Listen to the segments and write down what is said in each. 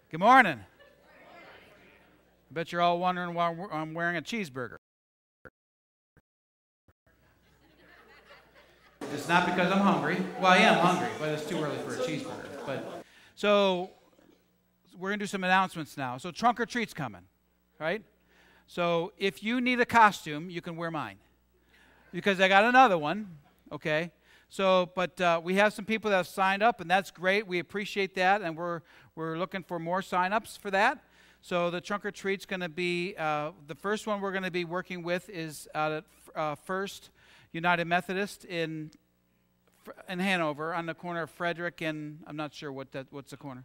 Good morning. I bet you're all wondering why I'm wearing a cheeseburger. It's not because I'm hungry. Well, I am hungry, but it's too early for a cheeseburger. So we're going to do some announcements now. So trunk or treat's coming, right? So if you need a costume, you can wear mine because I got another one, okay? So, but we have some people that have signed up, and that's great. We appreciate that, and we're looking for more sign-ups for that. So the trunk or treat's going to be, the first one we're going to be working with is out at First United Methodist in Hanover on the corner of Frederick and, I'm not sure what's the corner?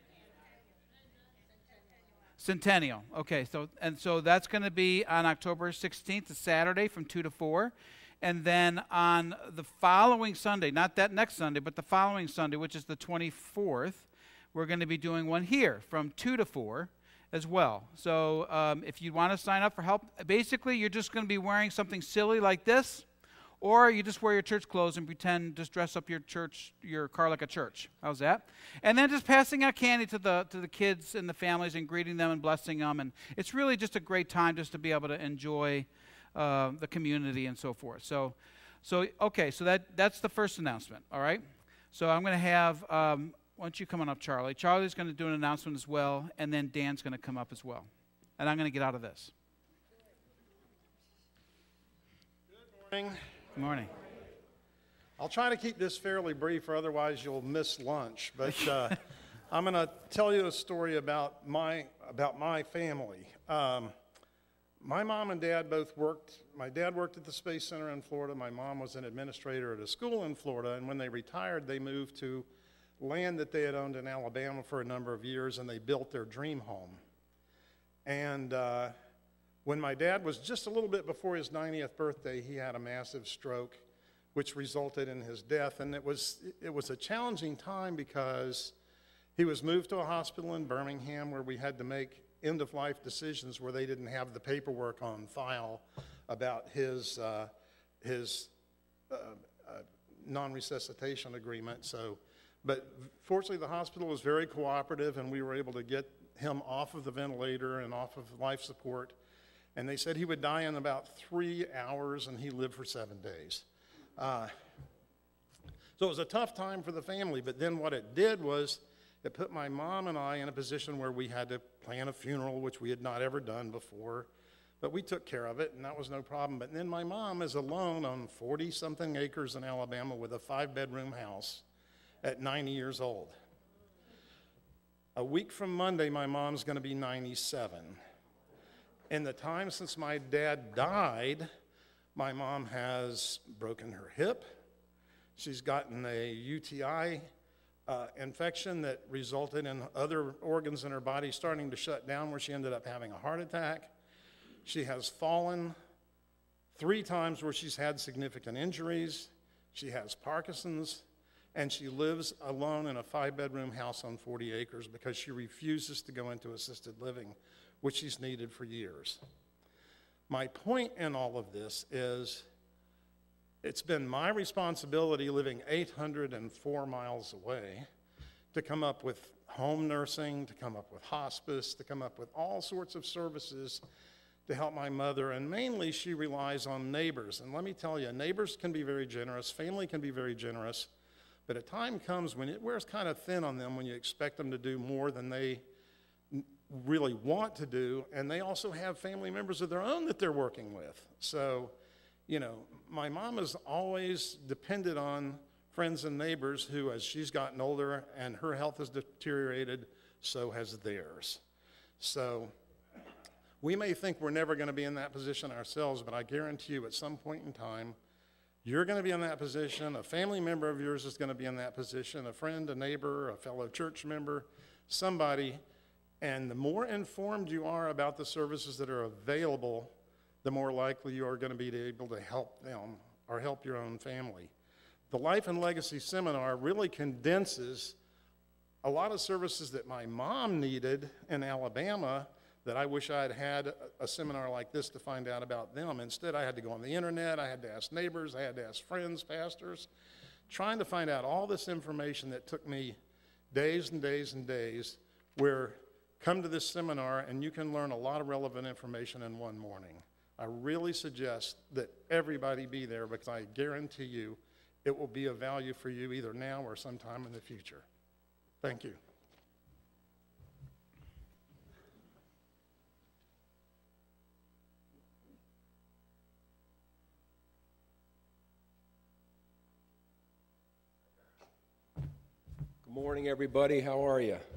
Centennial. Okay, so that's going to be on October 16th, a Saturday from 2 to 4. And then on the following Sunday, not that next Sunday, but the following Sunday, which is the 24th, we're going to be doing one here from 2 to 4 as well. So if you want to sign up for help, basically you're just going to be wearing something silly like this, or you just wear your church clothes and pretend, just dress up your car like a church. How's that? And then just passing out candy to the kids and the families and greeting them and blessing them. And it's really just a great time just to be able to enjoy the community and so forth. So okay, so that's the first announcement, all right? So I'm going to have, why don't you come on up, Charlie? Charlie's going to do an announcement as well, and then Dan's going to come up as well. And I'm going to get out of this. Good morning. Good morning. I'll try to keep this fairly brief, or otherwise you'll miss lunch. But I'm going to tell you a story about my family. My mom and dad both worked. My dad worked at the Space Center in Florida. My mom was an administrator at a school in Florida. And when they retired, they moved to land that they had owned in Alabama for a number of years, and they built their dream home. And when my dad was just a little bit before his 90th birthday, he had a massive stroke, which resulted in his death. And it was a challenging time because he was moved to a hospital in Birmingham where we had to make end-of-life decisions where they didn't have the paperwork on file about his non-resuscitation agreement. But fortunately, the hospital was very cooperative, and we were able to get him off of the ventilator and off of life support. And they said he would die in about 3 hours, and he lived for 7 days. So it was a tough time for the family, but then what it did was it put my mom and I in a position where we had to plan a funeral, which we had not ever done before. But we took care of it, and that was no problem. But then my mom is alone on 40-something acres in Alabama with a 5-bedroom house at 90 years old. A week from Monday, my mom's going to be 97. In the time since my dad died, my mom has broken her hip. She's gotten a UTI infection that resulted in other organs in her body starting to shut down, where she ended up having a heart attack. She has fallen 3 times where she's had significant injuries. She has Parkinson's, and she lives alone in a 5-bedroom house on 40 acres because she refuses to go into assisted living, which she's needed for years. My point in all of this is it's been my responsibility, living 804 miles away, to come up with home nursing, to come up with hospice, to come up with all sorts of services to help my mother. And mainly she relies on neighbors. And let me tell you, neighbors can be very generous, family can be very generous, but a time comes when it wears kind of thin on them when you expect them to do more than they really want to do. And they also have family members of their own that they're working with. So, you know, my mom has always depended on friends and neighbors who, as she's gotten older and her health has deteriorated, so has theirs. So we may think we're never going to be in that position ourselves, but I guarantee you at some point in time, you're going to be in that position, a family member of yours is going to be in that position, a friend, a neighbor, a fellow church member, somebody. And the more informed you are about the services that are available, the more likely you are going to be able to help them or help your own family. The Life and Legacy Seminar really condenses a lot of services that my mom needed in Alabama that I wish I had had a seminar like this to find out about them. Instead, I had to go on the internet, I had to ask neighbors, I had to ask friends, pastors, trying to find out all this information that took me days and days and days, where come to this seminar and you can learn a lot of relevant information in one morning. I really suggest that everybody be there because I guarantee you it will be of value for you either now or sometime in the future. Thank you. Good morning, everybody. How are you?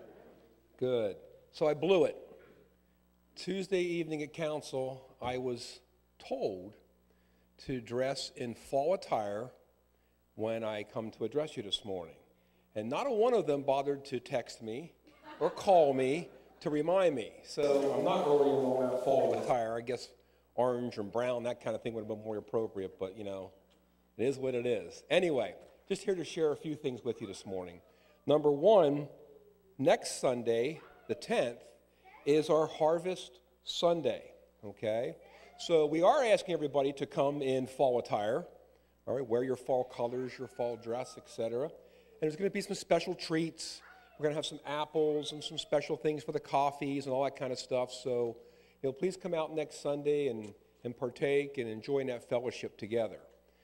Good. So I blew it. Tuesday evening at council, I was told to dress in fall attire when I come to address you this morning. And not a one of them bothered to text me or call me to remind me. So I'm not really in the fall attire. I guess orange and brown, that kind of thing would have been more appropriate, but you know, it is what it is. Anyway, just here to share a few things with you this morning. Number one, next Sunday, the 10th, is our Harvest Sunday, okay? So we are asking everybody to come in fall attire, all right? Wear your fall colors, your fall dress, etc. And there's going to be some special treats. We're going to have some apples and some special things for the coffees and all that kind of stuff. So, you know, please come out next Sunday and partake and enjoy in that fellowship together.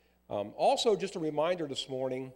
Also, just a reminder this morning,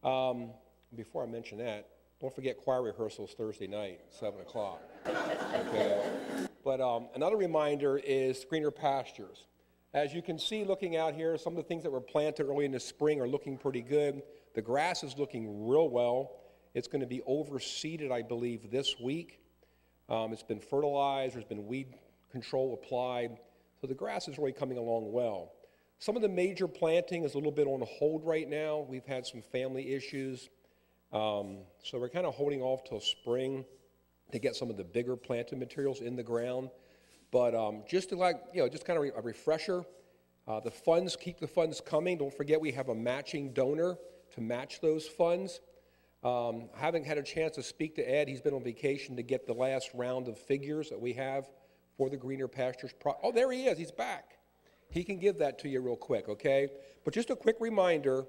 before I mention that, don't forget choir rehearsals Thursday night, 7 o'clock. Okay. But another reminder is greener pastures. As you can see looking out here, some of the things that were planted early in the spring are looking pretty good. The grass is looking real well. It's going to be overseeded, I believe, this week. It's been fertilized. There's been weed control applied. So the grass is really coming along well. Some of the major planting is a little bit on hold right now. We've had some family issues. So we're kind of holding off till spring to get some of the bigger planted materials in the ground. But just to just kind of a refresher, the funds, keep the funds coming. Don't forget we have a matching donor to match those funds. I haven't had a chance to speak to Ed. He's been on vacation to get the last round of figures that we have for the Greener Pastures. Oh, there he is. He's back. He can give that to you real quick, okay? But just a quick reminder,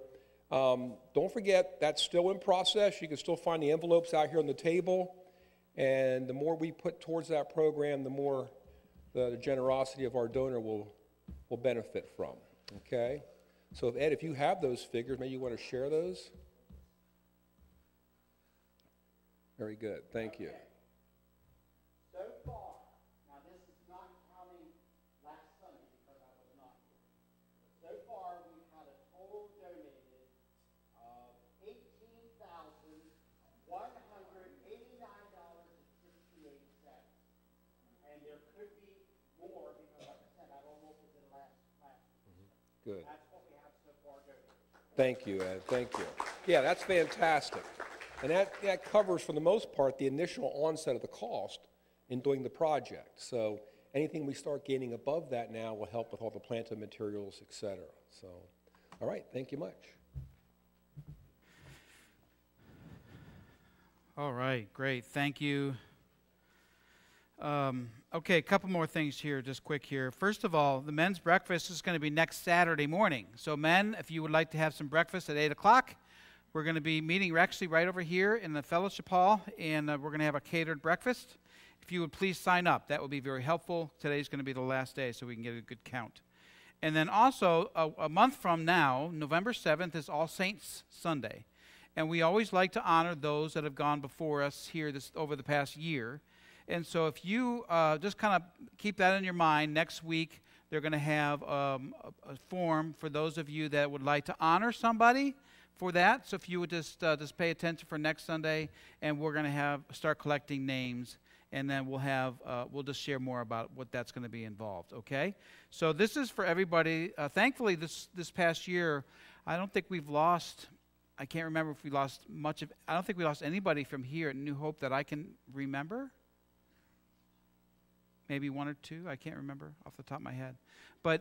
don't forget that's still in process. You can still find the envelopes out here on the table. And the more we put towards that program, the more the generosity of our donor will benefit from, okay? So Ed, if you have those figures, maybe you want to share those? Very good. Thank you. So far, now this is not counting last Sunday because I was not here. So far, we've had a total donated of $18,189.68. And there could be more because, like I said, I don't know if it's in last week. Good. That's what we have so far donated. Thank you, Ed. Thank you. Yeah, that's fantastic. And that covers, for the most part, the initial onset of the cost in doing the project. So anything we start gaining above that now will help with all the planted materials, et cetera. So, all right, thank you much. All right, great. Thank you. Okay, a couple more things here, just quick here. First of all, the men's breakfast is going to be next Saturday morning. So men, if you would like to have some breakfast at 8 o'clock, we're going to be meeting actually right over here in the fellowship hall, and we're going to have a catered breakfast. If you would please sign up, that would be very helpful. Today's going to be the last day, so we can get a good count. And then also, a month from now, November 7th, is All Saints Sunday. And we always like to honor those that have gone before us here over the past year. And so if you just kind of keep that in your mind, next week they're going to have a form for those of you that would like to honor somebody for that. So if you would just pay attention for next Sunday, and we're going to start collecting names, and then we'll just share more about what that's going to be involved. Okay. So this is for everybody. Thankfully, this past year, I don't think we've lost. I can't remember if we lost much of. I don't think we lost anybody from here at New Hope that I can remember. Maybe one or two. I can't remember off the top of my head. But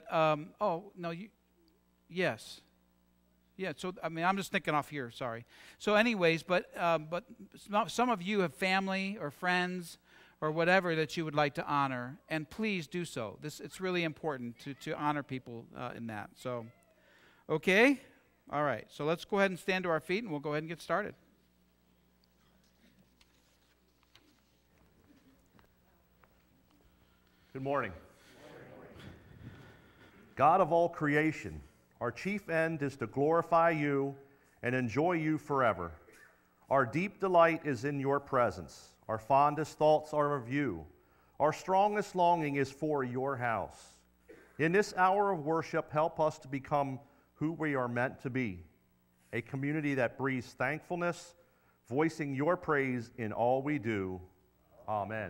yes. Yeah, so, I mean, I'm just thinking off here, sorry. So anyways, but some of you have family or friends or whatever that you would like to honor, and please do so. It's really important to honor people in that. So, okay? All right, so let's go ahead and stand to our feet, and we'll go ahead and get started. Good morning. God of all creation, our chief end is to glorify you and enjoy you forever. Our deep delight is in your presence. Our fondest thoughts are of you. Our strongest longing is for your house. In this hour of worship, help us to become who we are meant to be, a community that breathes thankfulness, voicing your praise in all we do. Amen.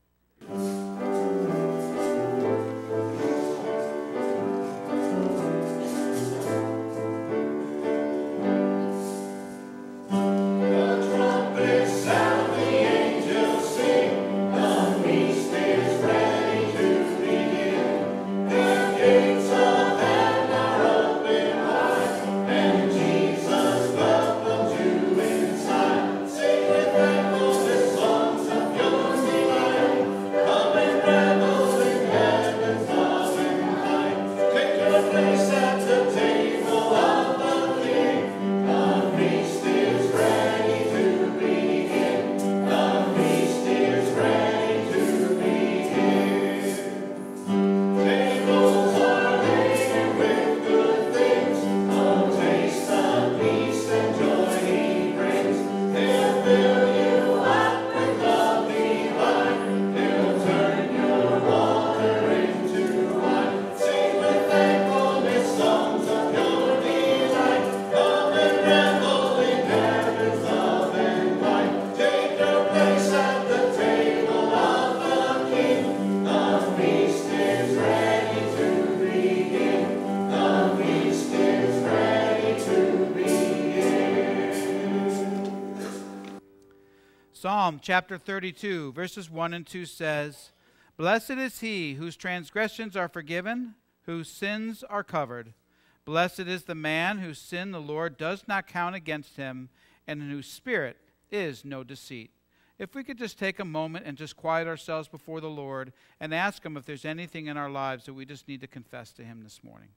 Psalm chapter 32, verses 1 and 2 says, "Blessed is he whose transgressions are forgiven, whose sins are covered. Blessed is the man whose sin the Lord does not count against him, and in whose spirit is no deceit." If we could just take a moment and just quiet ourselves before the Lord and ask him if there's anything in our lives that we just need to confess to him this morning.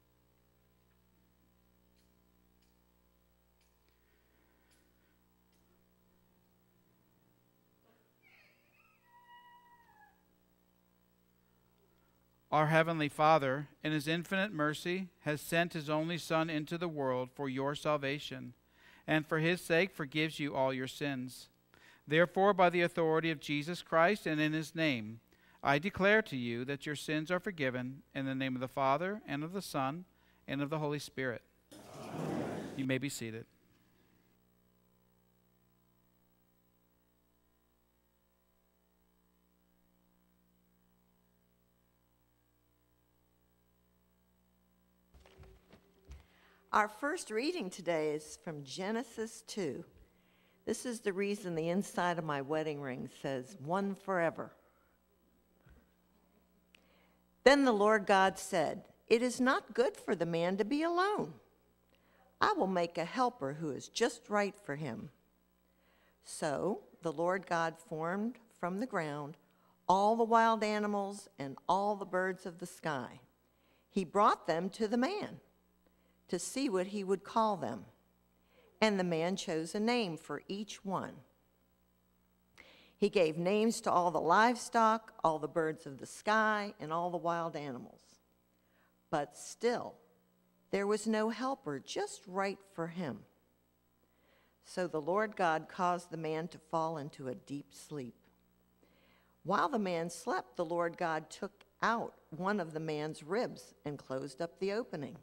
Our Heavenly Father, in his infinite mercy, has sent his only Son into the world for your salvation, and for his sake forgives you all your sins. Therefore, by the authority of Jesus Christ and in his name, I declare to you that your sins are forgiven in the name of the Father, and of the Son, and of the Holy Spirit. Amen. You may be seated. Our first reading today is from Genesis 2. This is the reason the inside of my wedding ring says, "One forever." Then the Lord God said, "It is not good for the man to be alone. I will make a helper who is just right for him." So the Lord God formed from the ground all the wild animals and all the birds of the sky. He brought them to the man to see what he would call them. And the man chose a name for each one. He gave names to all the livestock, all the birds of the sky, and all the wild animals. But still, there was no helper just right for him. So the Lord God caused the man to fall into a deep sleep. While the man slept, the Lord God took out one of the man's ribs and closed up the opening.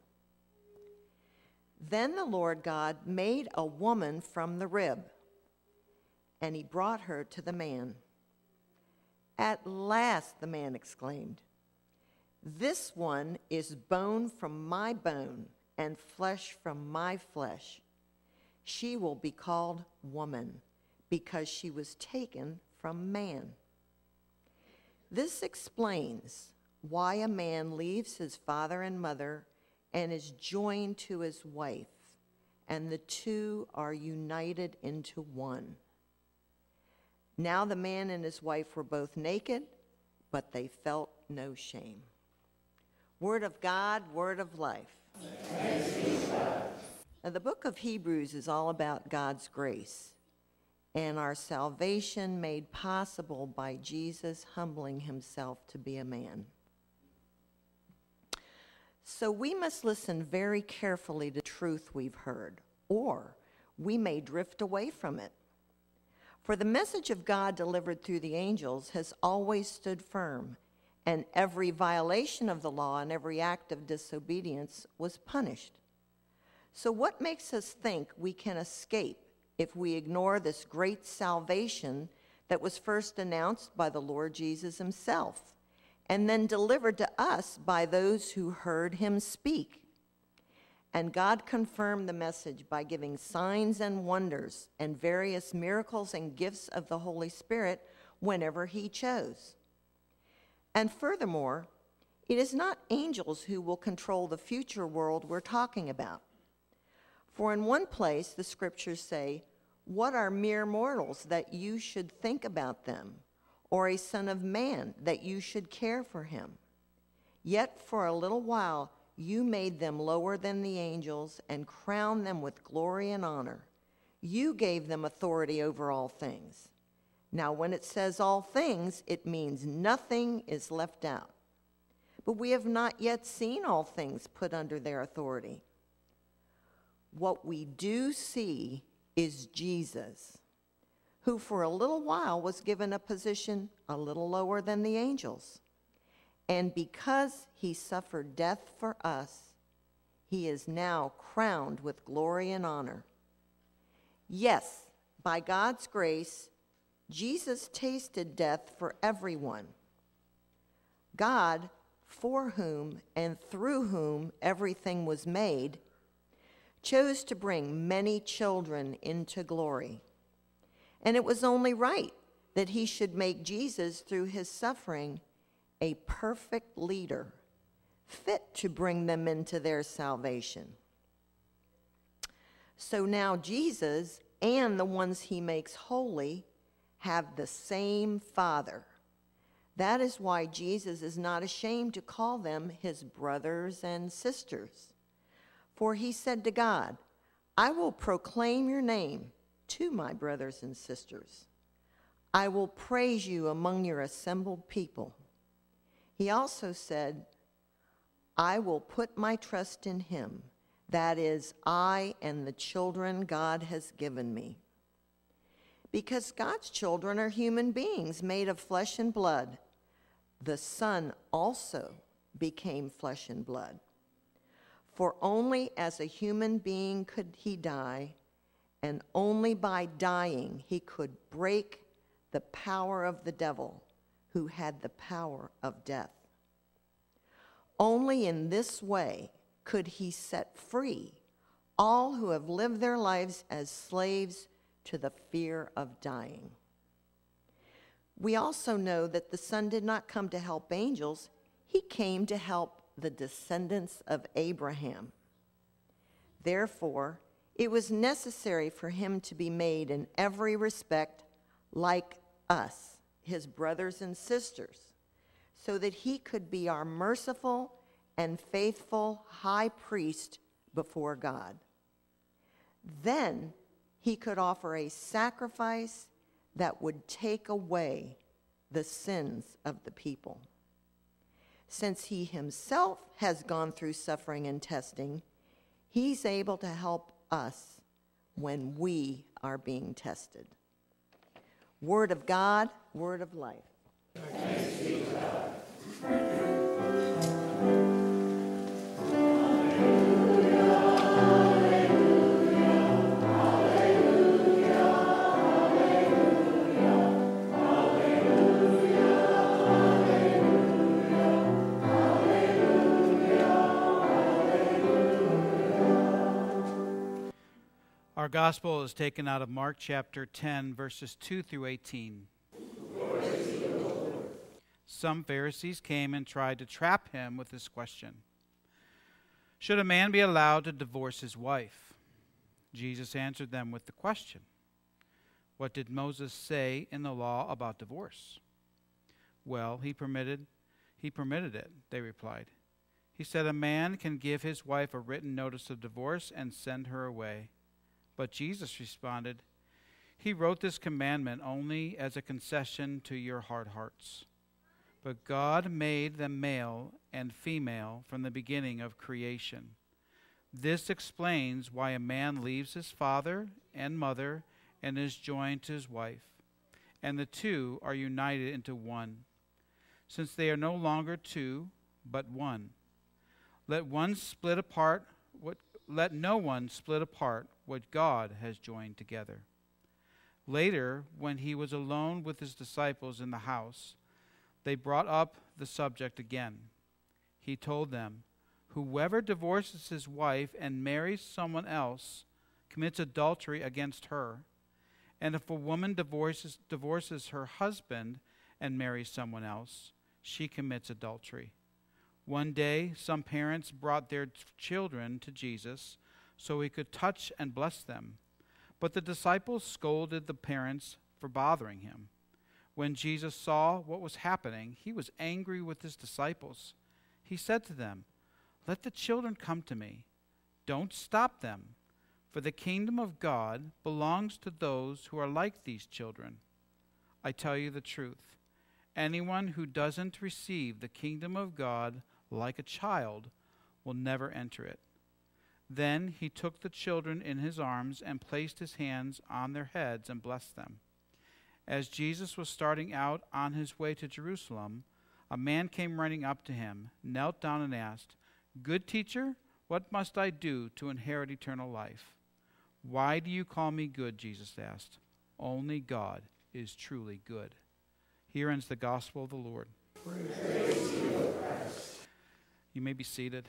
Then the Lord God made a woman from the rib, and he brought her to the man. "At last," the man exclaimed, "this one is bone from my bone and flesh from my flesh. She will be called woman, because she was taken from man." This explains why a man leaves his father and mother and is joined to his wife, and the two are united into one. Now the man and his wife were both naked, but they felt no shame. Word of God, word of life. Now, the book of Hebrews is all about God's grace. and our salvation made possible by Jesus humbling himself to be a man. So we must listen very carefully to truth we've heard, or we may drift away from it. For the message of God delivered through the angels has always stood firm, and every violation of the law and every act of disobedience was punished. So what makes us think we can escape if we ignore this great salvation that was first announced by the Lord Jesus himself, and then delivered to us by those who heard him speak? And God confirmed the message by giving signs and wonders and various miracles and gifts of the Holy Spirit whenever he chose. And furthermore, it is not angels who will control the future world we're talking about. For in one place, the scriptures say, "What are mere mortals that you should think about them, or a son of man that you should care for him? Yet for a little while you made them lower than the angels and crowned them with glory and honor. You gave them authority over all things." Now, when it says all things, it means nothing is left out. But we have not yet seen all things put under their authority. What we do see is Jesus, who for a little while was given a position a little lower than the angels. And because he suffered death for us, he is now crowned with glory and honor. Yes, by God's grace, Jesus tasted death for everyone. God, for whom and through whom everything was made, chose to bring many children into glory. And it was only right that he should make Jesus, through his suffering, a perfect leader, fit to bring them into their salvation. So now Jesus and the ones he makes holy have the same Father. That is why Jesus is not ashamed to call them his brothers and sisters. For he said to God, "I will proclaim your name to my brothers and sisters. I will praise you among your assembled people." He also said, "I will put my trust in him, that is, I and the children God has given me." Because God's children are human beings made of flesh and blood, the Son also became flesh and blood. For only as a human being could he die, and only by dying he could break the power of the devil, who had the power of death. Only in this way could he set free all who have lived their lives as slaves to the fear of dying. We also know that the Son did not come to help angels. He came to help the descendants of Abraham. Therefore, it was necessary for him to be made in every respect like us, his brothers and sisters, so that he could be our merciful and faithful high priest before God. Then he could offer a sacrifice that would take away the sins of the people. Since he himself has gone through suffering and testing, he's able to help us when we are being tested. Word of God, word of life. Thanks be to God. Our gospel is taken out of Mark chapter 10, verses 2 through 18. Some Pharisees came and tried to trap him with this question: "Should a man be allowed to divorce his wife?" Jesus answered them with the question, "What did Moses say in the law about divorce?" "Well, he permitted it," they replied. "He said a man can give his wife a written notice of divorce and send her away." But Jesus responded, He wrote this commandment only as a concession to your hard hearts. But God made them male and female from the beginning of creation. This explains why a man leaves his father and mother and is joined to his wife, and the two are united into one. Since they are no longer two, but one. Let no one split apart what God has joined together. Later, when he was alone with his disciples in the house, they brought up the subject again. He told them, "Whoever divorces his wife and marries someone else commits adultery against her. And if a woman divorces her husband and marries someone else, she commits adultery." One day, some parents brought their children to Jesus so he could touch and bless them. But the disciples scolded the parents for bothering him. When Jesus saw what was happening, he was angry with his disciples. He said to them, "Let the children come to me. Don't stop them, for the kingdom of God belongs to those who are like these children. I tell you the truth. Anyone who doesn't receive the kingdom of God like a child will never enter it." Then he took the children in his arms and placed his hands on their heads and blessed them. As Jesus was starting out on his way to Jerusalem, a man came running up to him, knelt down and asked, "Good teacher, what must I do to inherit eternal life?" "Why do you call me good?" Jesus asked. "Only God is truly good." Here ends the gospel of the Lord. Praise to you, Christ. You may be seated.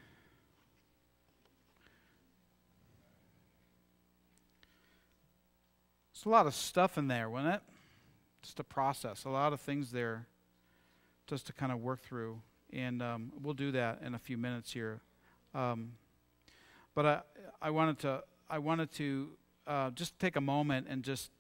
There's a lot of stuff in there, wasn't it? Just a process, a lot of things there just to kind of work through. And we'll do that in a few minutes here. But I wanted to just take a moment and just,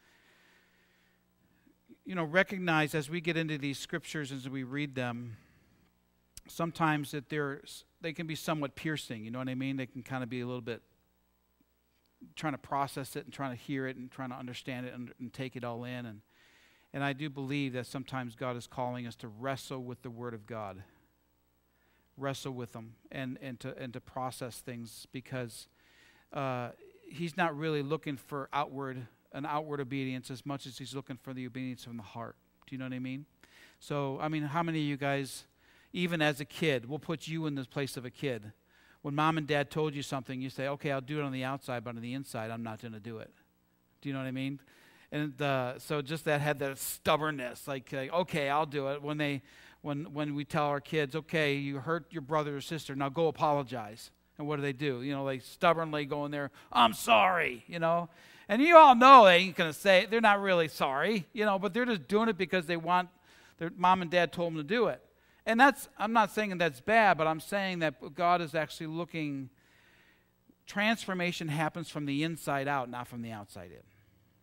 recognize as we get into these scriptures, as we read them, sometimes that they can be somewhat piercing, you know what I mean? They can kind of be a little bit trying to process it and trying to hear it and trying to understand it and take it all in. And I do believe that sometimes God is calling us to wrestle with the Word of God. Wrestle with them and to process things, because He's not really looking for an outward obedience as much as He's looking for the obedience from the heart. Do you know what I mean? So, how many of you guys, even as a kid, we'll put you in the place of a kid. When mom and dad told you something, you say, "Okay, I'll do it on the outside, but on the inside, I'm not going to do it." Do you know what I mean? And so just that had that stubbornness, like okay, I'll do it. When we tell our kids, "Okay, you hurt your brother or sister, now go apologize." And what do? They stubbornly go in there, "I'm sorry," And you all know they ain't going to say it. They're not really sorry, but they're just doing it because they want their mom and dad told them to do it. And I'm not saying that's bad, but I'm saying that God is actually looking, transformation happens from the inside out, not from the outside in.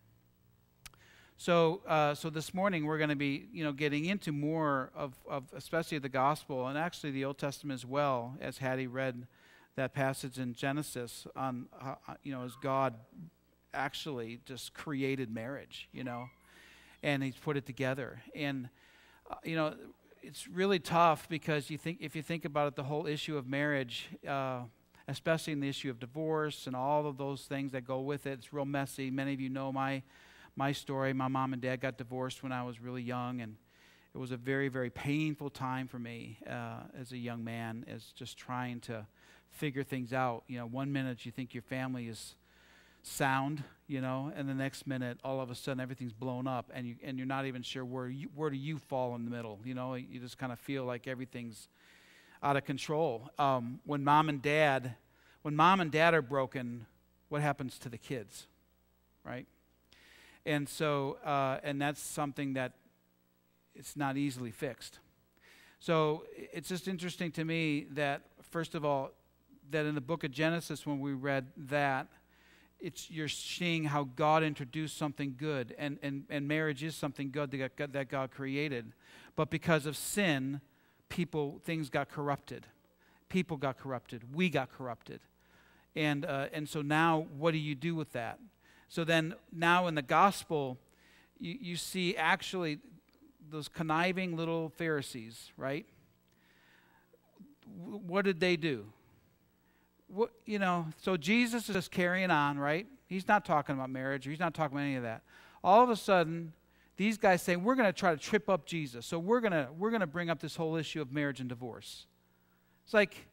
So this morning we're going to be, getting into more of especially the gospel and actually the Old Testament as well, as Hattie read that passage in Genesis on, as God actually just created marriage, and He's put it together. And, it's really tough because if you think about it, the whole issue of marriage, especially in the issue of divorce and all of those things that go with it, it's real messy. Many of you know my story. My mom and dad got divorced when I was really young, and it was a very, very painful time for me as a young man, as just trying to figure things out. 1 minute you think your family is sound, and the next minute, all of a sudden, everything's blown up, and you're not even sure where do you fall in the middle. You just kind of feel like everything's out of control. When mom and dad are broken, what happens to the kids, right? And so, and that's something that it's not easily fixed. So it's just interesting to me that, first of all, that in the book of Genesis, when we read that, you're seeing how God introduced something good, and marriage is something good that God created. But because of sin, things got corrupted. People got corrupted. We got corrupted. And so now, what do you do with that? So then now in the gospel, you see actually those conniving little Pharisees, right? What did they do? So Jesus is just carrying on, right? He's not talking about marriage, or he's not talking about any of that. All of a sudden, these guys say, we're going to try to trip up Jesus. So we're going to bring up this whole issue of marriage and divorce. It's like,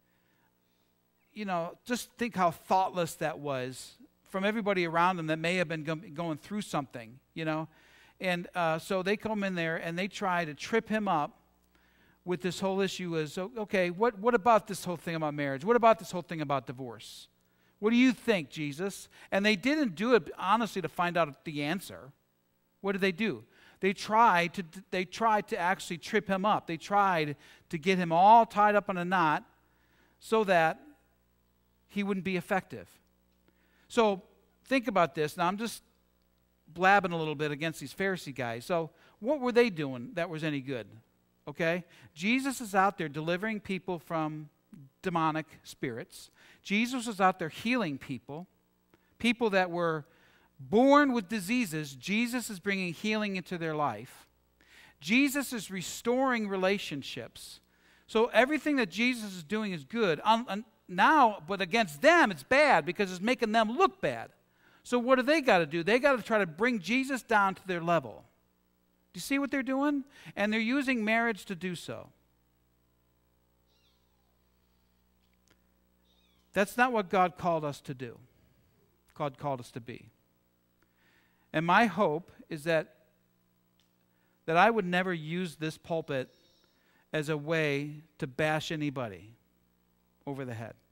just think how thoughtless that was from everybody around them that may have been going through something, And so they come in there and they try to trip him up with this whole issue is, okay, what about this whole thing about marriage? What about this whole thing about divorce? What do you think, Jesus? And they didn't do it, honestly, to find out the answer. What did they do? They tried to actually trip him up. They tried to get him all tied up in a knot so that he wouldn't be effective. So think about this. Now, I'm just blabbing a little bit against these Pharisee guys. So what were they doing that was any good? Okay? Jesus is out there delivering people from demonic spirits. Jesus was out there healing people that were born with diseases. Jesus is bringing healing into their life. Jesus is restoring relationships. So everything that Jesus is doing is good. Now, but against them, it's bad because it's making them look bad. So what do they got to do? They got to try to bring Jesus down to their level. Do you see what they're doing? And they're using marriage to do so. That's not what God called us to do. God called us to be. And my hope is that I would never use this pulpit as a way to bash anybody over the head.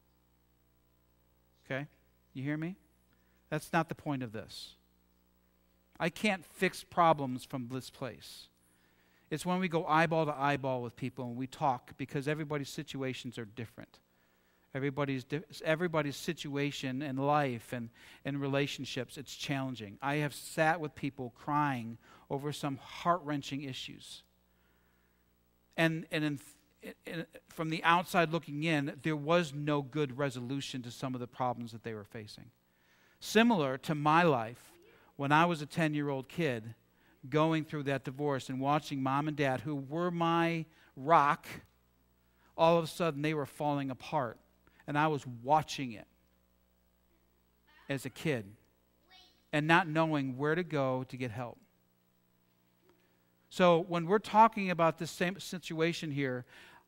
Okay? You hear me? That's not the point of this. I can't fix problems from this place. It's when we go eyeball to eyeball with people and we talk, because everybody's situations are different. Everybody's situation in life and relationships, it's challenging. I have sat with people crying over some heart-wrenching issues. And from the outside looking in, there was no good resolution to some of the problems that they were facing. Similar to my life when I was a 10-year-old kid going through that divorce and watching mom and dad, who were my rock, all of a sudden they were falling apart. And I was watching it as a kid and not knowing where to go to get help. So when we're talking about this same situation here,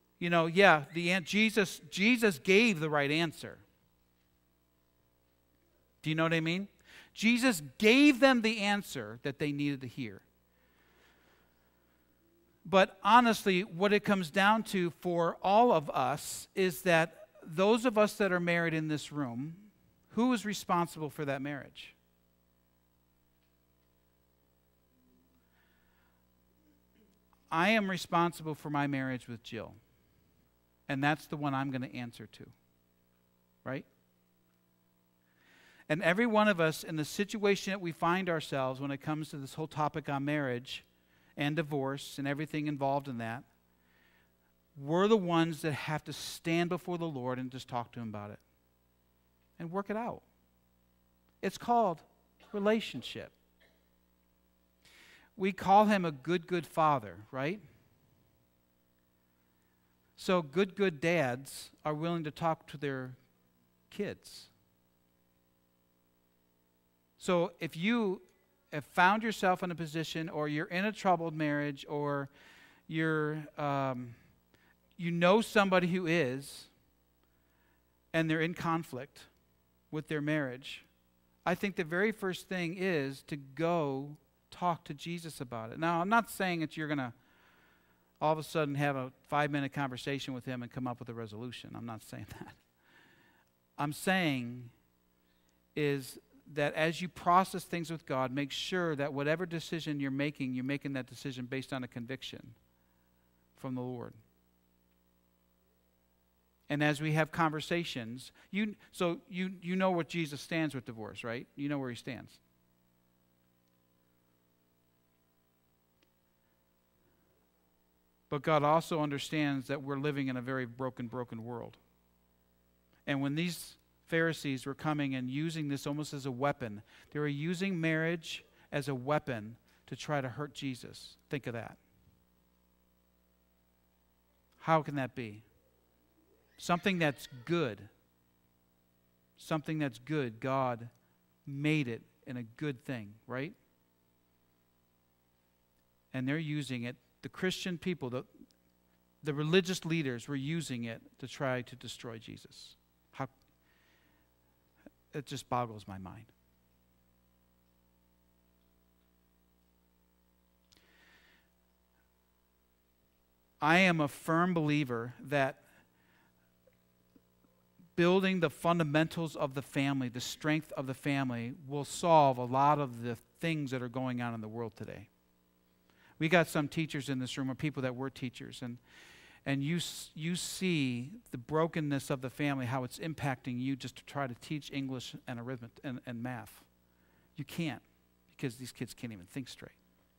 Jesus gave the right answer. Do you know what I mean? Jesus gave them the answer that they needed to hear. But honestly, what it comes down to for all of us is that those of us that are married in this room, who is responsible for that marriage? I am responsible for my marriage with Jill. And that's the one I'm going to answer to. Right? And every one of us in the situation that we find ourselves when it comes to this whole topic on marriage and divorce and everything involved in that, we're the ones that have to stand before the Lord and just talk to Him about it and work it out. It's called relationship. We call Him a good Father, right? So good dads are willing to talk to their kids. So if you have found yourself in a position, or you're in a troubled marriage, or you're somebody who is, and they're in conflict with their marriage, I think the very first thing is to go talk to Jesus about it. Now, I'm not saying that you're going to all of a sudden have a 5-minute conversation with Him and come up with a resolution. I'm not saying that. I'm saying is that as you process things with God, make sure that whatever decision you're making that decision based on a conviction from the Lord. And as we have conversations, you know what Jesus stands with divorce, right? You know where He stands. But God also understands that we're living in a very broken world. And when these Pharisees were coming and using this almost as a weapon. They were using marriage as a weapon to try to hurt Jesus. Think of that. How can that be? Something that's good. Something that's good. God made it in a good thing, right? And they're using it. The Christian people, the religious leaders were using it to try to destroy Jesus. It just boggles my mind. I am a firm believer that building the fundamentals of the family, the strength of the family, will solve a lot of the things that are going on in the world today. We got some teachers in this room, or people that were teachers, and you see the brokenness of the family, how it's impacting you just to try to teach English and arithmetic and math. You can't, because these kids can't even think straight.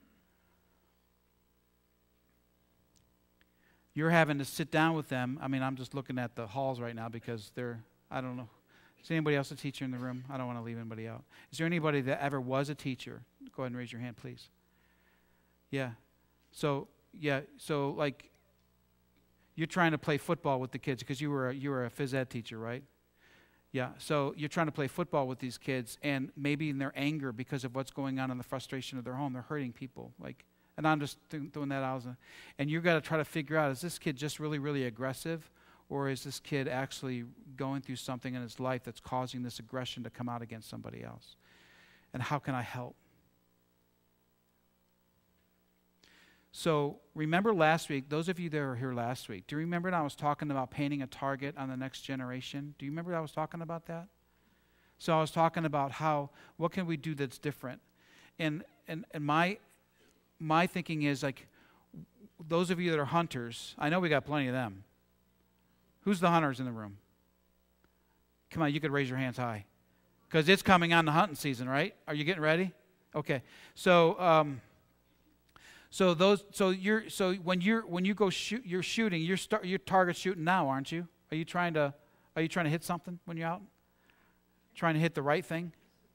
You're having to sit down with them. I mean, I'm just looking at the halls right now because I don't know. Is anybody else a teacher in the room? I don't want to leave anybody out. Is there anybody that ever was a teacher? Go ahead and raise your hand, please. Yeah. So like, you're trying to play football with the kids because you were a phys ed teacher, right? Yeah. So you're trying to play football with these kids, and maybe in their anger because of what's going on in the frustration of their home, they're hurting people. And I'm just throwing that out. And you've got to try to figure out, is this kid just really, really aggressive, or is this kid actually going through something in his life that's causing this aggression to come out against somebody else? And how can I help? So remember last week, those of you that were here last week, do you remember that I was talking about painting a target on the next generation? Do you remember that I was talking about that? So I was talking about what can we do that's different? And my thinking is, like, those of you that are hunters, I know we got plenty of them. Who's the hunters in the room? Come on, you could raise your hands high. Because it's coming on the hunting season, right? Are you getting ready? Okay. So when you go shoot, you're shooting, you're target shooting now, aren't you? Are you trying to hit something when you're out? Trying to hit the right thing?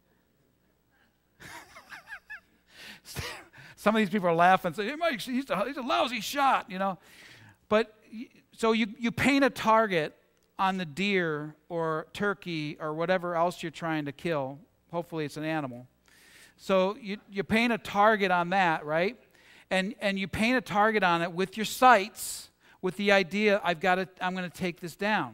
Some of these people are laughing, saying, he's a lousy shot, you know. But so you paint a target on the deer or turkey or whatever else you're trying to kill. Hopefully it's an animal. So you paint a target on that, right? And you paint a target on it with your sights, with the idea, I'm going to take this down.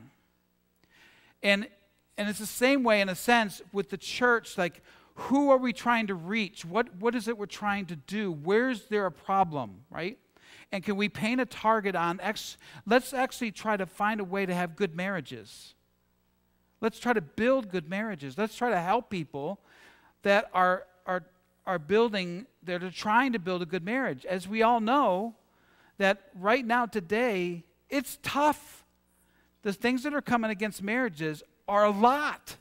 And it's the same way, in a sense, with the church. Like, who are we trying to reach? What is it we're trying to do? Where's there a problem, right? And can we paint a target on let's actually try to find a way to have good marriages. Let's try to build good marriages. Let's try to help people that are building, that are trying to build a good marriage. As we all know, that right now today, it's tough. The things that are coming against marriages are a lot.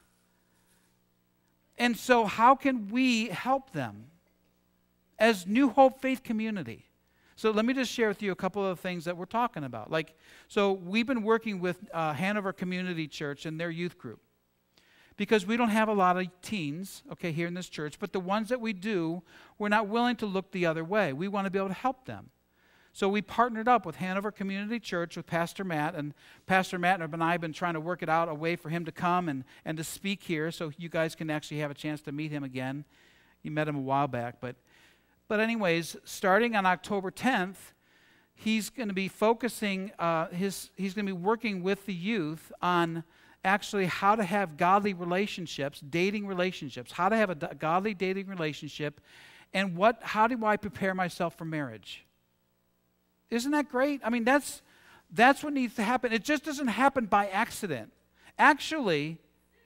And so how can we help them as New Hope Faith Community? So let me just share with you a couple of things that we're talking about. So we've been working with Hanover Community Church and their youth group, because we don't have a lot of teens, here in this church, but the ones that we do, we're not willing to look the other way. We want to be able to help them. So we partnered up with Hanover Community Church with Pastor Matt, and Pastor Matt and I have been trying to work it out, a way for him to come and to speak here, so you guys can actually have a chance to meet him again. You met him a while back, but anyways, starting on October 10th, he's going to be focusing, he's going to be working with the youth on actually how to have godly relationships, dating relationships, how to have a godly dating relationship, and how do I prepare myself for marriage? Isn't that great? I mean, that's what needs to happen. It just doesn't happen by accident. Actually,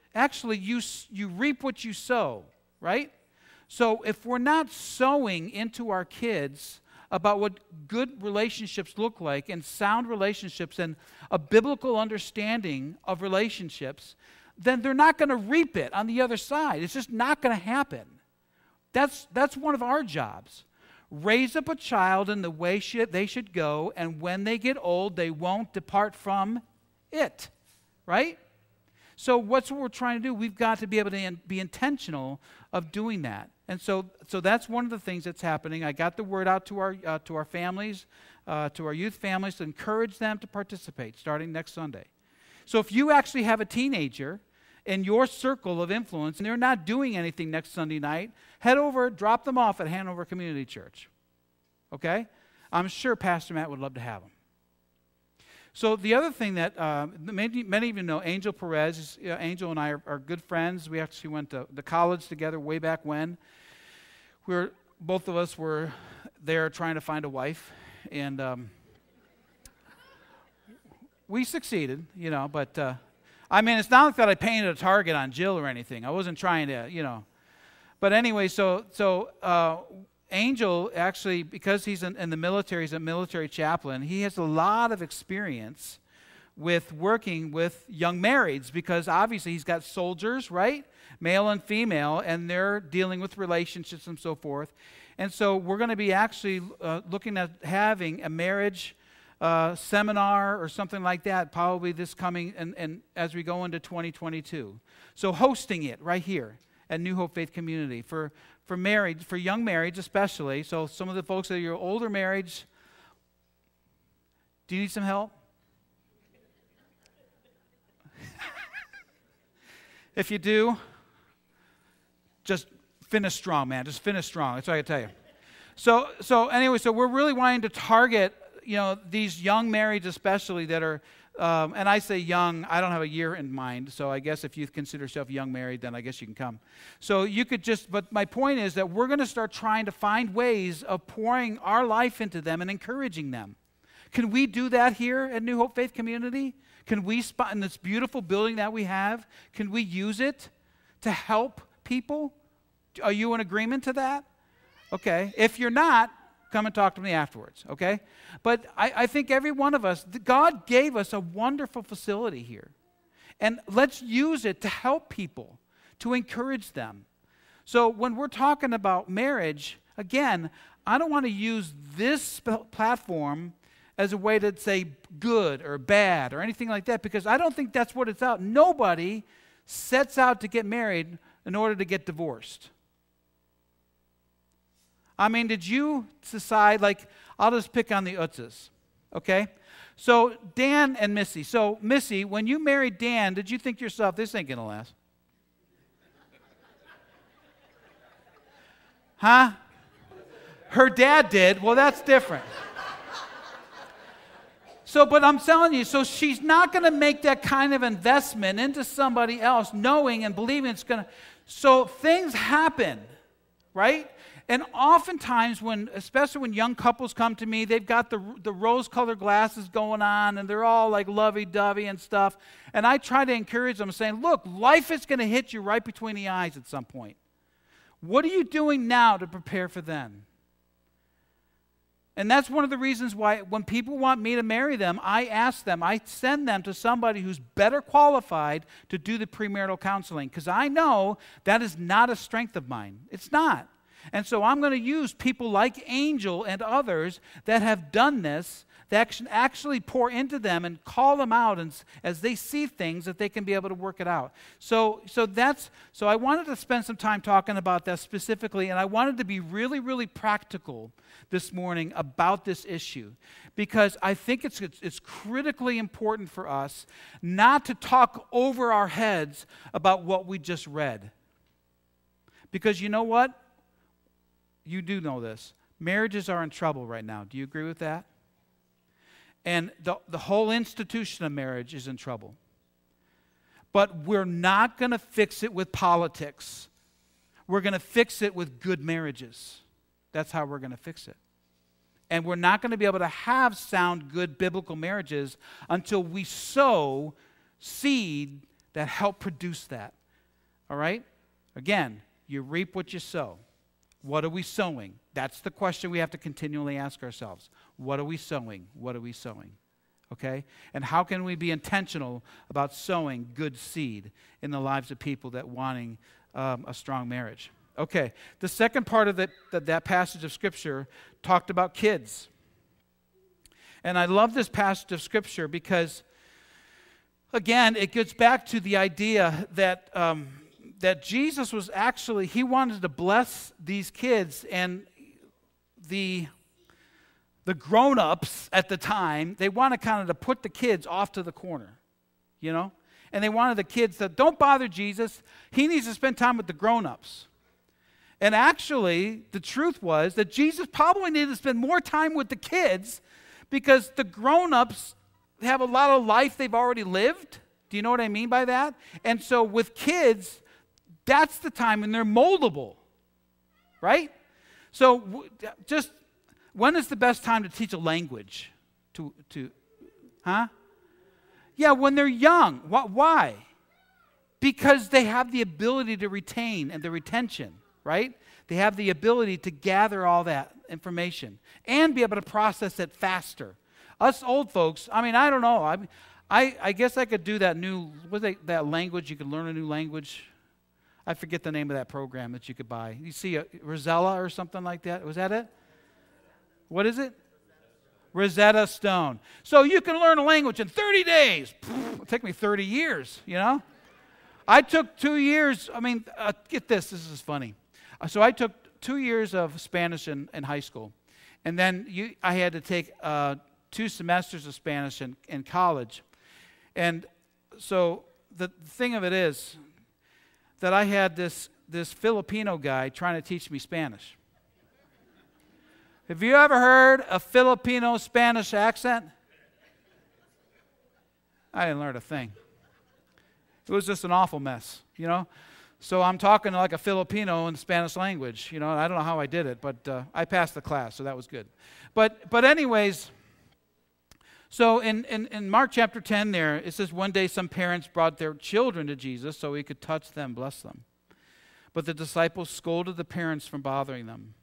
you reap what you sow, right? So if we're not sowing into our kids about what good relationships look like, and sound relationships, and a biblical understanding of relationships, then they're not going to reap it on the other side. It's just not going to happen. That's one of our jobs. Raise up a child in the way they should go, and when they get old, they won't depart from it, right? So what's what we're trying to do? We've got to be able to be intentional of doing that. And so that's one of the things that's happening. I got the word out to our families, to our youth families, to encourage them to participate starting next Sunday. So if you actually have a teenager in your circle of influence and they're not doing anything next Sunday night, head over, drop them off at Hanover Community Church. Okay? I'm sure Pastor Matt would love to have them. So the other thing that many of you know, Angel Perez, Angel and I are good friends. We actually went to college together way back when. Both of us were there trying to find a wife, and we succeeded, but it's not like that I painted a target on Jill or anything. I wasn't trying to, But anyway, so Angel actually, because he's in the military, he's a military chaplain, he has a lot of experience with working with young marrieds because obviously he's got soldiers, right? Male and female, and they're dealing with relationships and so forth. And so we're going to be actually looking at having a marriage seminar or something like that, probably this coming, and as we go into 2022. So hosting it right here at New Hope Faith Community for marriage, for young marrieds especially. So some of the folks that are your older marriage, do you need some help? If you do, just finish strong, man. Just finish strong. That's what I can tell you. So anyway, so we're really wanting to target, these young marrieds especially that are, and I say young, I don't have a year in mind, so I guess if you consider yourself young married, then I guess you can come. So you could but my point is that we're going to start trying to find ways of pouring our life into them and encouraging them. Can we do that here at New Hope Faith Community? Can we, in this beautiful building that we have, can we use it to help people? Are you in agreement to that? Okay. If you're not, come and talk to me afterwards, okay? But I think every one of us, God gave us a wonderful facility here. And let's use it to help people, to encourage them. So when we're talking about marriage, again, I don't want to use this platform as a way to say good or bad or anything like that, because I don't think that's what it's out. Nobody sets out to get married in order to get divorced. Did you decide, I'll just pick on the Utzes, okay? So Dan and Missy. So Missy, when you married Dan, did you think to yourself, this ain't going to last? Huh? Her dad did. Well, that's different. So, but I'm telling you, so she's not going to make that kind of investment into somebody else knowing and believing it's going to. So things happen, right? And oftentimes, especially when young couples come to me, they've got the rose-colored glasses going on, and they're all like lovey-dovey and stuff. And I try to encourage them, saying, look, life is going to hit you right between the eyes at some point. What are you doing now to prepare for then? And that's one of the reasons why when people want me to marry them, I send them to somebody who's better qualified to do the premarital counseling, because I know that is not a strength of mine. It's not. And so I'm going to use people like Angel and others that have done this, that can actually pour into them and call them out, and as they see things, that they can be able to work it out. So I wanted to spend some time talking about that specifically, and I wanted to be really, really practical this morning about this issue, because I think it's critically important for us not to talk over our heads about what we just read. Because you know what? You do know this. Marriages are in trouble right now. Do you agree with that? And the whole institution of marriage is in trouble. But we're not going to fix it with politics. We're going to fix it with good marriages. That's how we're going to fix it. And we're not going to be able to have sound, good biblical marriages until we sow seed that help produce that. All right? Again, you reap what you sow. What are we sowing? That's the question we have to continually ask ourselves. What are we sowing? What are we sowing? Okay? And how can we be intentional about sowing good seed in the lives of people that wanting a strong marriage? Okay. The second part of that passage of Scripture talked about kids. And I love this passage of Scripture because again, it gets back to the idea that that Jesus was actually, he wanted to bless these kids, and the grown-ups at the time, they wanted kind of to put the kids off to the corner, you know? And they wanted the kids to, don't bother Jesus. He needs to spend time with the grown-ups. And actually, the truth was that Jesus probably needed to spend more time with the kids because the grown-ups have a lot of life they've already lived. Do you know what I mean by that? And so with kids, that's the time when they're moldable, right? So just when is the best time to teach a language? Yeah, when they're young. Why? Because they have the ability to retain and the retention, right? They have the ability to gather all that information and be able to process it faster. Us old folks, I mean, I don't know. I guess I could do that that language. You could learn a new language. I forget the name of that program that you could buy. You see a Rosella or something like that. Was that it? What is it? Rosetta Stone. So you can learn a language in 30 days. It'll take me 30 years, you know? I took 2 years. I mean, get this. This is funny. So I took 2 years of Spanish in high school. And then I had to take 2 semesters of Spanish in college. And so the thing of it is that I had this Filipino guy trying to teach me Spanish. Have you ever heard a Filipino Spanish accent? I didn't learn a thing. It was just an awful mess, you know? So I'm talking like a Filipino in the Spanish language, you know? I don't know how I did it, but I passed the class, so that was good. But anyways, so in Mark chapter 10 there, it says, one day some parents brought their children to Jesus so he could touch them, bless them. But the disciples scolded the parents for bothering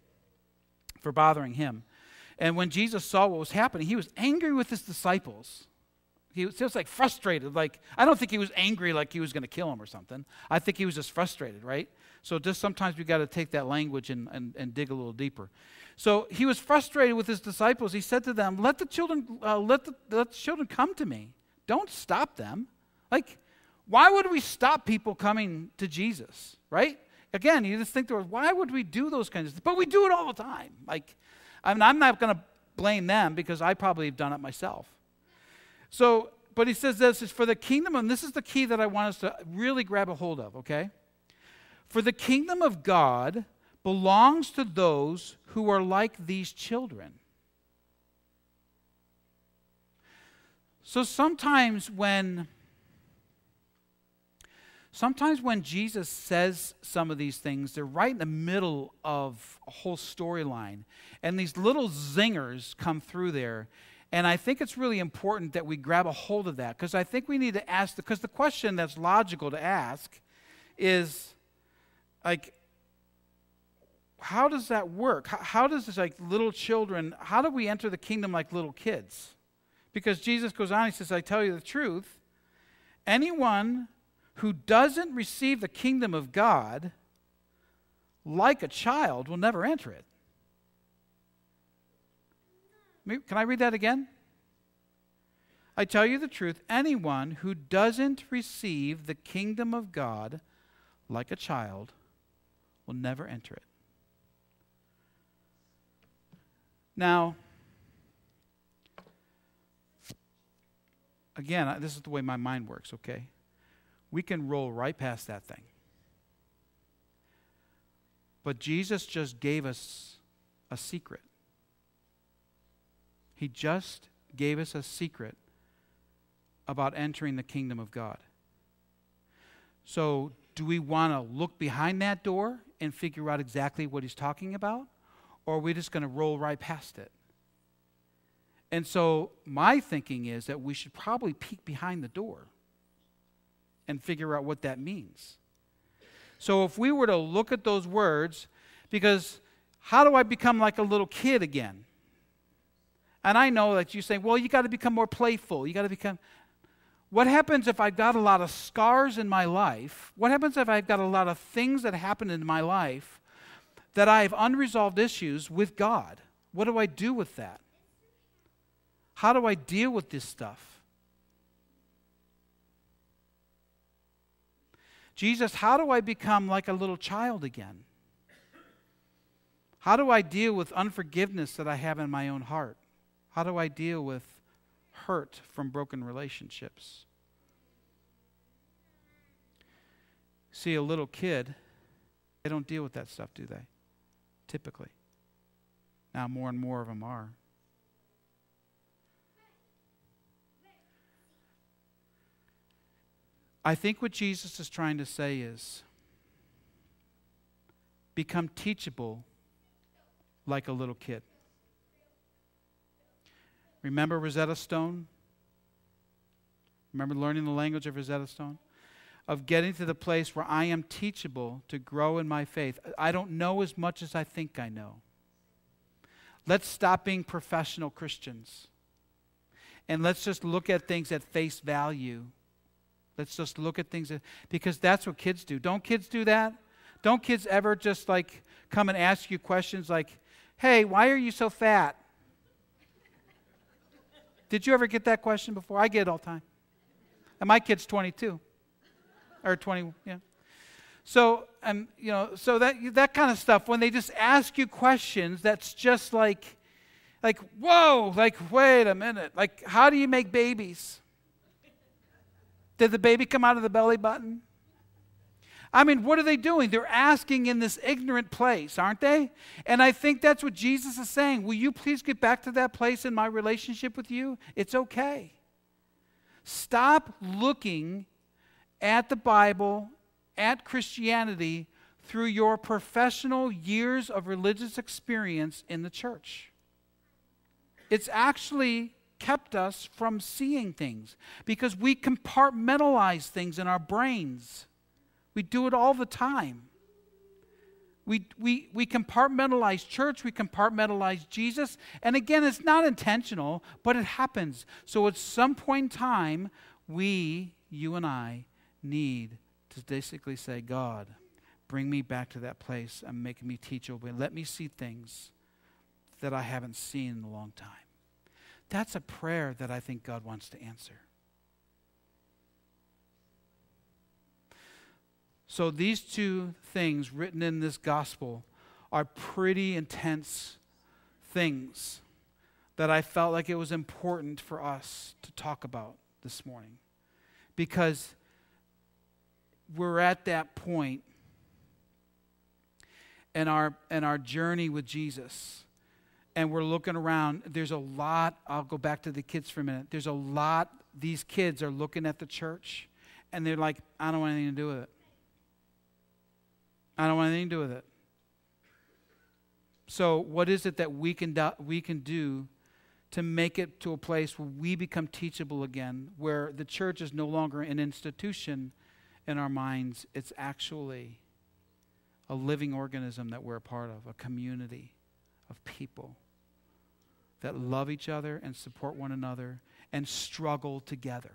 him. And when Jesus saw what was happening, he was angry with his disciples. He was just like frustrated. Like, I don't think he was angry like he was going to kill him or something. I think he was just frustrated, right? So just sometimes we got to take that language and dig a little deeper. So he was frustrated with his disciples. He said to them, let the children come to me. Don't stop them. Like, why would we stop people coming to Jesus, right? Again, you just think, why would we do those kinds of things? But we do it all the time. Like, I'm not going to blame them because I probably have done it myself. So, but he says this is for the kingdom, and this is the key that I want us to really grab a hold of, okay? For the kingdom of God belongs to those who are like these children. So sometimes when Jesus says some of these things, they're right in the middle of a whole storyline. And these little zingers come through there. And I think it's really important that we grab a hold of that. Because I think we need to ask, because the question that's logical to ask is, like, how does that work? How does this, like, little children, how do we enter the kingdom like little kids? Because Jesus goes on, he says, I tell you the truth, anyone who doesn't receive the kingdom of God like a child will never enter it. Can I read that again? I tell you the truth, anyone who doesn't receive the kingdom of God like a child will never enter it. Now, again, this is the way my mind works, okay? We can roll right past that thing. But Jesus just gave us a secret. He just gave us a secret about entering the kingdom of God. So, do we want to look behind that door and figure out exactly what he's talking about? Or are we just going to roll right past it? And so, my thinking is that we should probably peek behind the door and figure out what that means. So if we were to look at those words, because how do I become like a little kid again? And I know that you say, well, you got to become more playful. You got to become... What happens if I've got a lot of scars in my life? What happens if I've got a lot of things that happen in my life that I have unresolved issues with God? What do I do with that? How do I deal with this stuff? Jesus, how do I become like a little child again? How do I deal with unforgiveness that I have in my own heart? How do I deal with hurt from broken relationships? See, a little kid, they don't deal with that stuff, do they? Typically. Now more and more of them are. I think what Jesus is trying to say is, become teachable like a little kid. Remember Rosetta Stone? Remember learning the language of Rosetta Stone? Of getting to the place where I am teachable to grow in my faith. I don't know as much as I think I know. Let's stop being professional Christians. And let's just look at things at face value. Let's just look at things, because that's what kids do. Don't kids do that? Don't kids ever just like come and ask you questions like, hey, why are you so fat? Did you ever get that question before? I get it all the time. And my kid's 22. Or 20, yeah. So, so that kind of stuff, when they just ask you questions, that's just like, whoa, like, wait a minute. Like, how do you make babies? Did the baby come out of the belly button? I mean, what are they doing? They're asking in this ignorant place, aren't they? And I think that's what Jesus is saying. Will you please get back to that place in my relationship with you? It's okay. Stop looking at the Bible, at Christianity, through your professional years of religious experience in the church. It's actually kept us from seeing things because we compartmentalize things in our brains. We do it all the time. We compartmentalize church, we compartmentalize Jesus, and again, it's not intentional, but it happens. So at some point in time, you and I, need to basically say, God, bring me back to that place and make me teachable. Let me see things that I haven't seen in a long time. That's a prayer that I think God wants to answer. So these two things written in this gospel are pretty intense things that I felt like it was important for us to talk about this morning. Because we're at that point in our journey with Jesus. And we're looking around. There's a lot, I'll go back to the kids for a minute. There's a lot, these kids are looking at the church and they're like, I don't want anything to do with it. I don't want anything to do with it. So what is it that we can do to make it to a place where we become teachable again, where the church is no longer an institution in our minds, it's actually a living organism that we're a part of, a community of people that love each other and support one another and struggle together.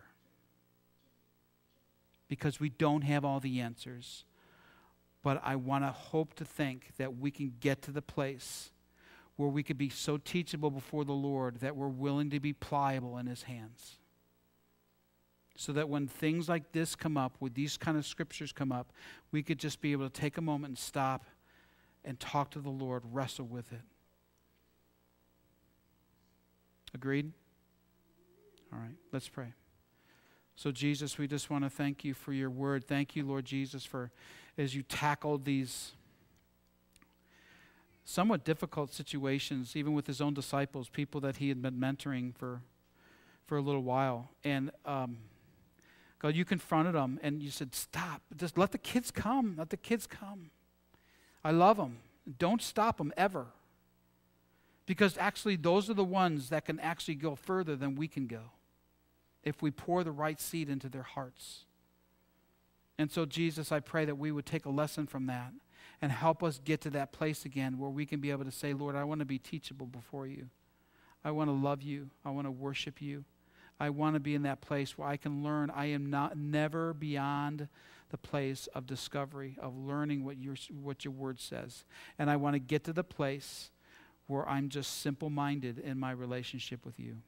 Because we don't have all the answers. But I want to hope to think that we can get to the place where we could be so teachable before the Lord that we're willing to be pliable in His hands. So that when things like this come up, when these kind of scriptures come up, we could just be able to take a moment and stop and talk to the Lord, wrestle with it. Agreed? All right, let's pray. So Jesus, we just want to thank you for your word. Thank you, Lord Jesus, for as you tackled these somewhat difficult situations, even with his own disciples, people that he had been mentoring for a little while. And God, you confronted them and you said, stop. Just let the kids come. Let the kids come. I love them. Don't stop them ever. Because actually those are the ones that can actually go further than we can go if we pour the right seed into their hearts. And so, Jesus, I pray that we would take a lesson from that and help us get to that place again where we can be able to say, Lord, I want to be teachable before you. I want to love you. I want to worship you. I want to be in that place where I can learn. I am never beyond the place of discovery, of learning what your word says. And I want to get to the place where I'm just simple-minded in my relationship with you.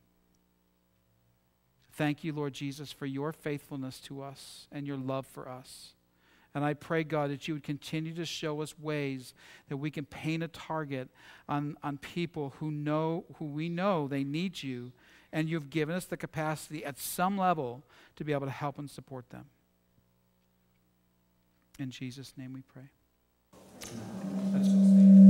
Thank you, Lord Jesus, for your faithfulness to us and your love for us. And I pray, God, that you would continue to show us ways that we can paint a target on people who we know they need you, and you've given us the capacity at some level to be able to help and support them. In Jesus' name we pray. Let's go.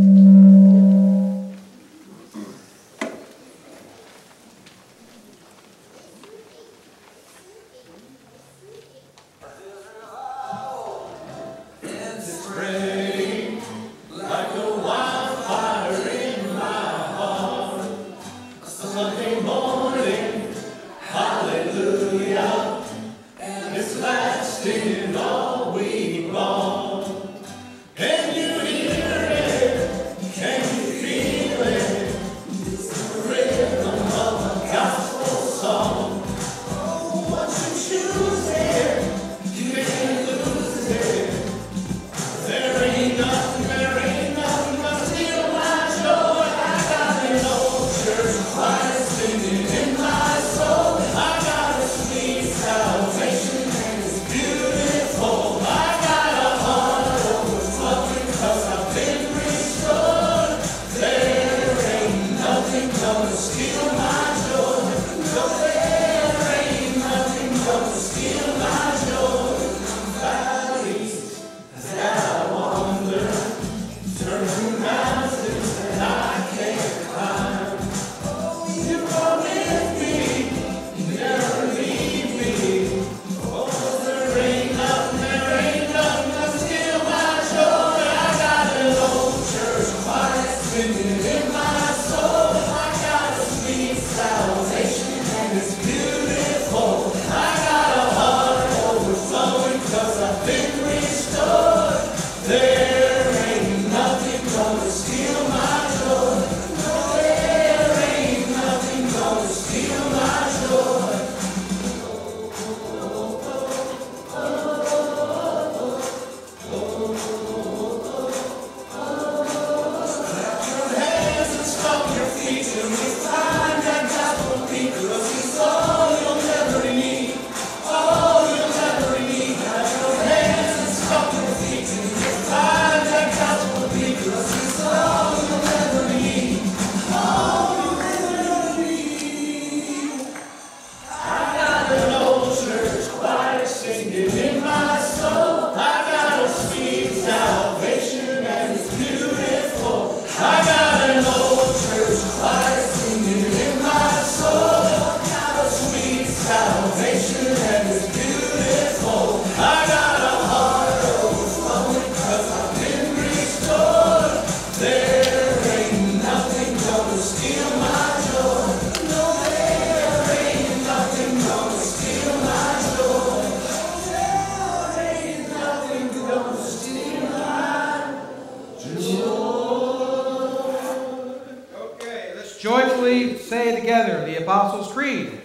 Joyfully say together the Apostles' Creed.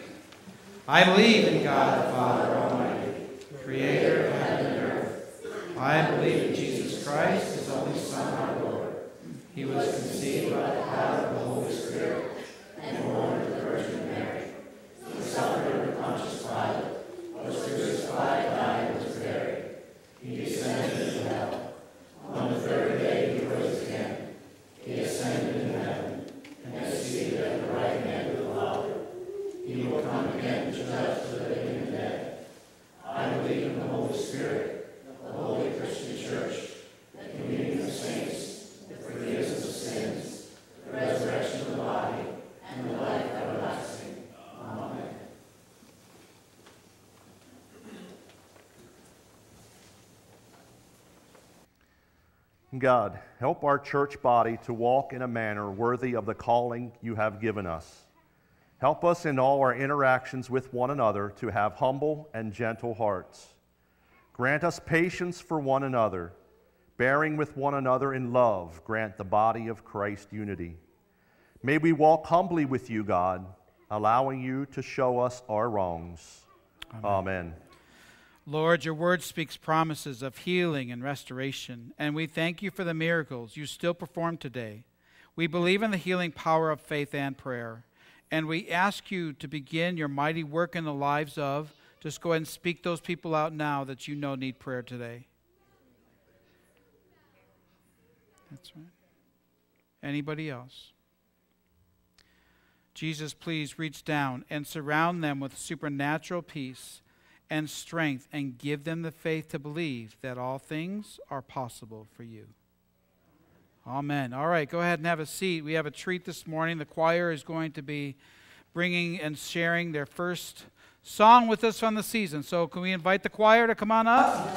I believe in God the Father Almighty, creator of heaven and earth. I believe in Jesus Christ, his only Son, our Lord. He was conceived by the power of the Holy Spirit and born of the Virgin Mary. He suffered under Pontius Pilate, was crucified, died, and was buried. He descended into hell. On the third day he rose again. He ascended into heaven and is seated at the right hand of the Father. He will come again to judge the living and dead. I believe in the Holy Spirit, the holy Christian Church, the communion of saints, the forgiveness of sins, the resurrection of the body, and the life everlasting. Amen. God, help our church body to walk in a manner worthy of the calling you have given us. Help us in all our interactions with one another to have humble and gentle hearts. Grant us patience for one another. Bearing with one another in love, grant the body of Christ unity. May we walk humbly with you, God, allowing you to show us our wrongs. Amen. Lord, your word speaks promises of healing and restoration, and we thank you for the miracles you still perform today. We believe in the healing power of faith and prayer, and we ask you to begin your mighty work in the lives of, just go ahead and speak those people out now that you know need prayer today. That's right. Anybody else? Jesus, please reach down and surround them with supernatural peace and strength and give them the faith to believe that all things are possible for you. Amen. All right, go ahead and have a seat. We have a treat this morning. The choir is going to be bringing and sharing their first song with us from the season. So can we invite the choir to come on up?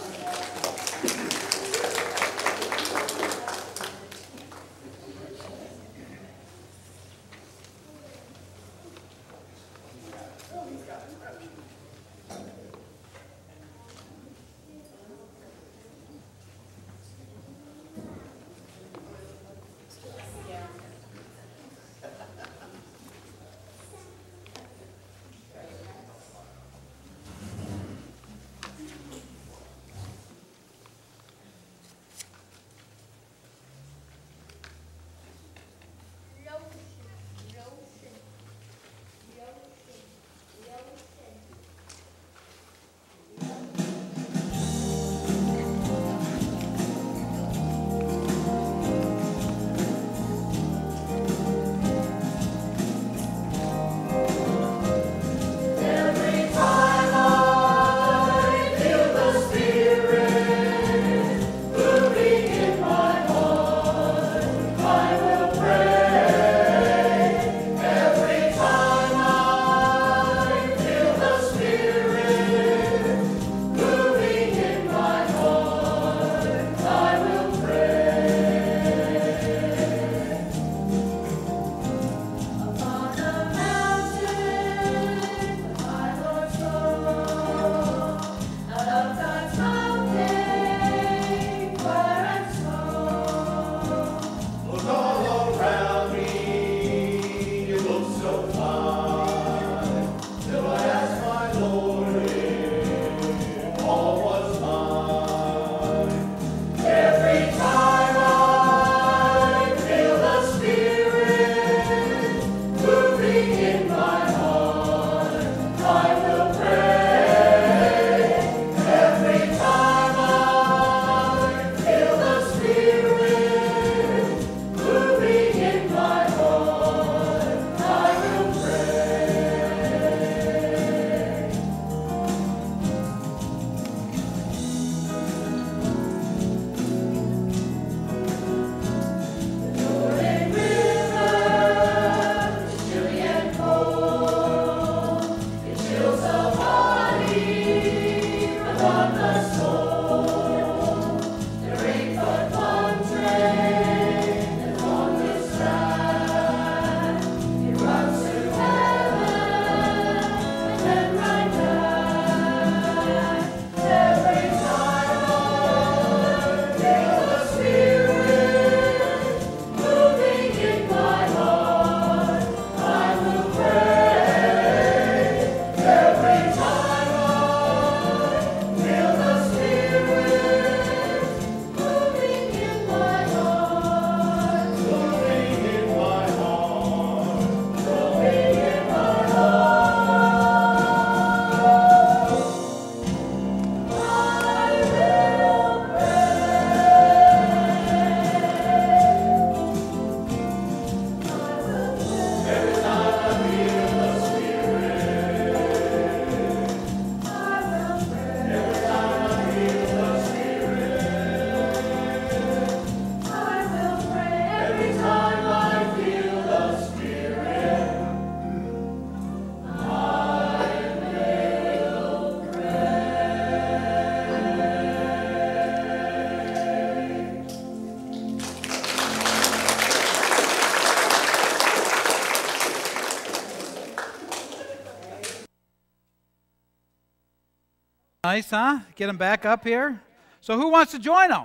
Nice, huh? Get them back up here. So who wants to join them?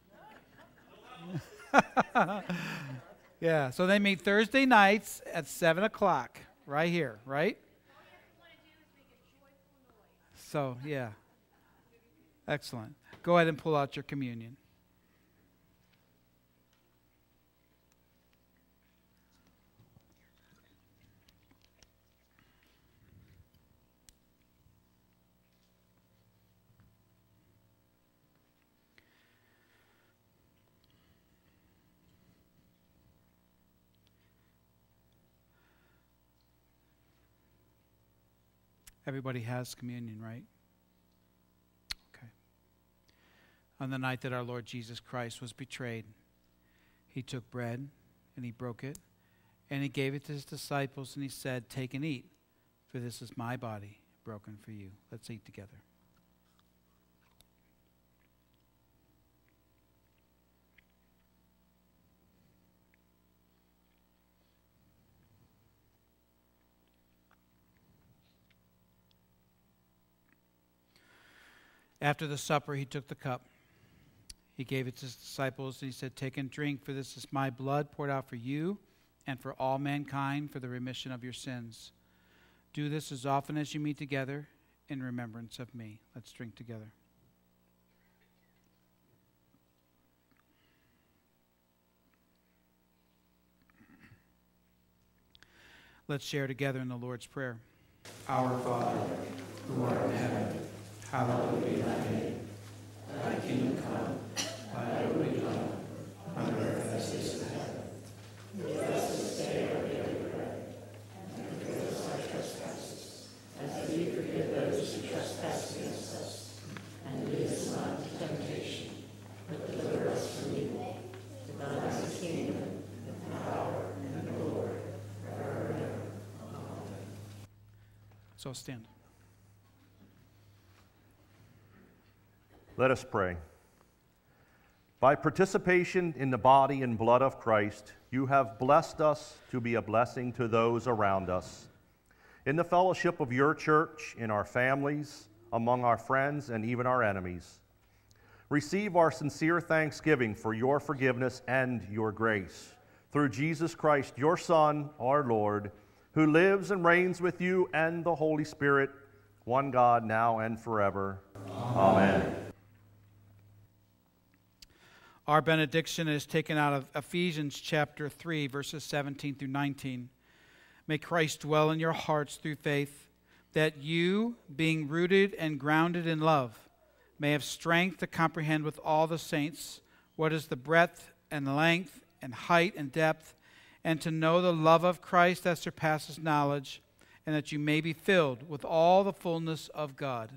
Yeah, so they meet Thursday nights at 7 o'clock right here, right? So, yeah. Excellent. Go ahead and pull out your communion. Everybody has communion, right? Okay. On the night that our Lord Jesus Christ was betrayed, he took bread and he broke it and he gave it to his disciples and he said, "Take and eat, for this is my body broken for you." Let's eat together. After the supper, he took the cup. He gave it to his disciples, and he said, "Take and drink, for this is my blood poured out for you and for all mankind for the remission of your sins. Do this as often as you meet together in remembrance of me." Let's drink together. Let's share together in the Lord's Prayer. Our Father, who art in heaven, hallowed be thy name. Thy kingdom come, thy will be done, on earth as it is in heaven. Give us this day our daily bread, and forgive us our trespasses, as we forgive those who trespass against us. And lead us not into temptation, but deliver us from evil. For thine is the kingdom, the power, and the glory, forever and ever. Amen. So stand. Let us pray. By participation in the body and blood of Christ, you have blessed us to be a blessing to those around us. In the fellowship of your church, in our families, among our friends, and even our enemies, receive our sincere thanksgiving for your forgiveness and your grace. Through Jesus Christ, your Son, our Lord, who lives and reigns with you and the Holy Spirit, one God, now and forever. Amen. Our benediction is taken out of Ephesians chapter 3, verses 17 through 19. May Christ dwell in your hearts through faith, that you, being rooted and grounded in love, may have strength to comprehend with all the saints what is the breadth and length and height and depth, and to know the love of Christ that surpasses knowledge, and that you may be filled with all the fullness of God.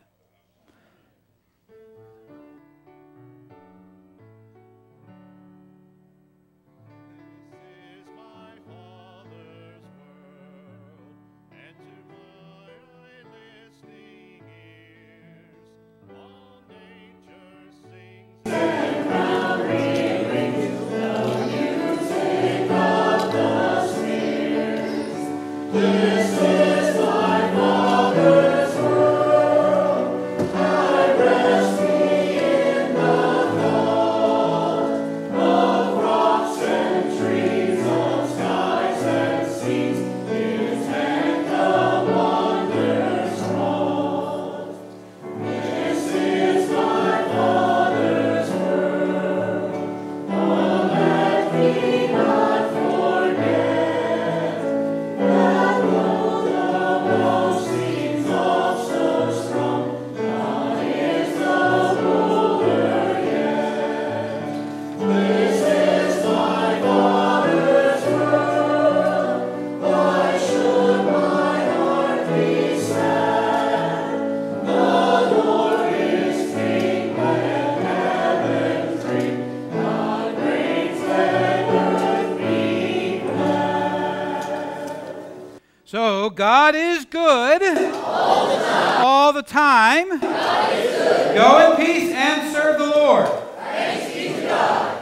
So God is good all the time. All the time. God is good. Go in peace and serve the Lord. Thanks be to God.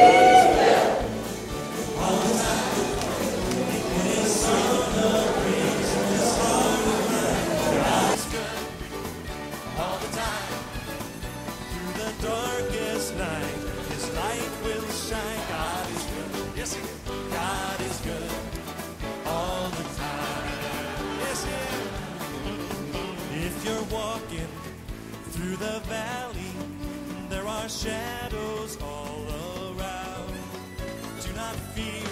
Through the valley, there are shadows all around. Do not fear.